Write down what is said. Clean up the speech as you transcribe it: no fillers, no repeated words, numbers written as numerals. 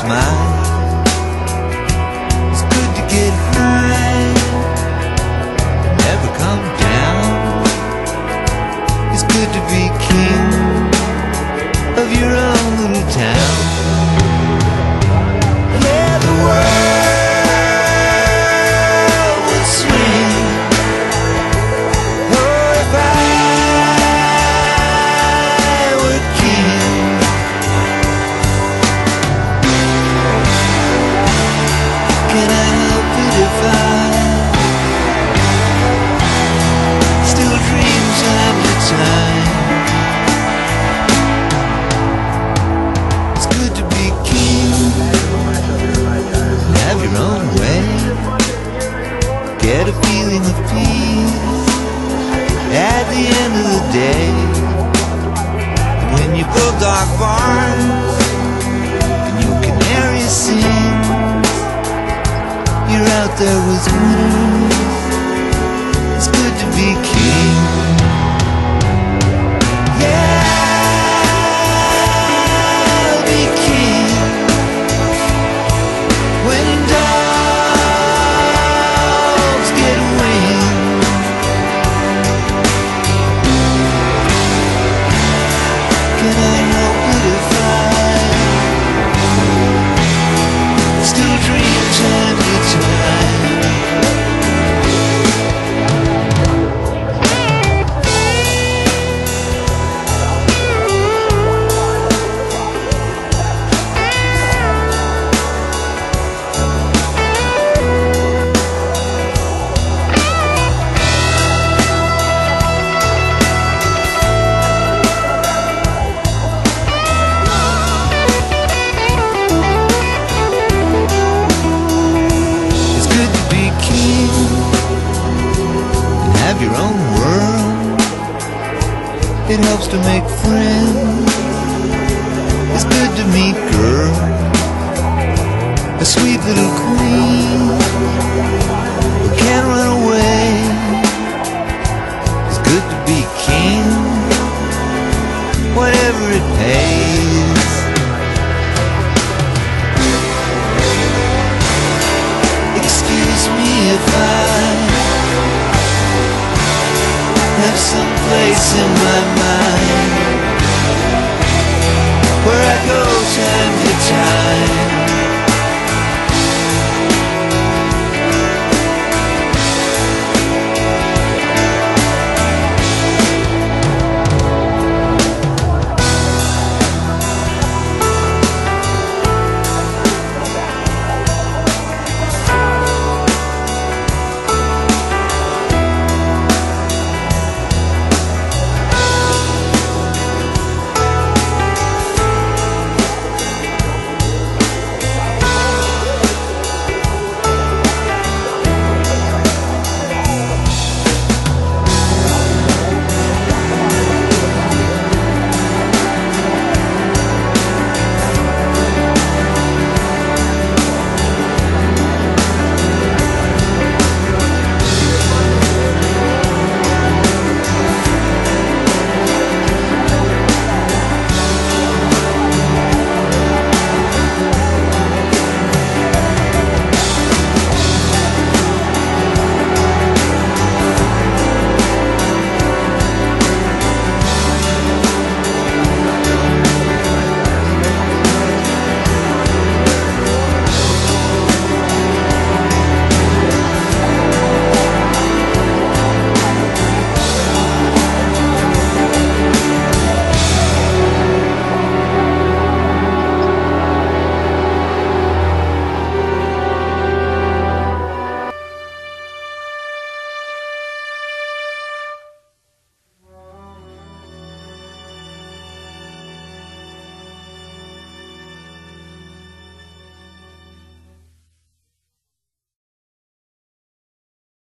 smile. It's good to get high, never come down. It's good to be king of your own little town. Yeah, the world would swing. Oh, if I were king. Can I help it if I still dream time to time? It's good to be king, have your own way, get a feeling of peace at the end of the day. When you build dark barns and your canary sings, you're out there with winners. It's good to be king. Yeah, be king. When dogs get wings, can I help it if I still dream time to time? Have your own world, it helps to make friends. It's good to meet girl, a sweet little queen who can't run away. It's good to be king, whatever it pays. Excuse me if I have some place in my mind where I go time to time.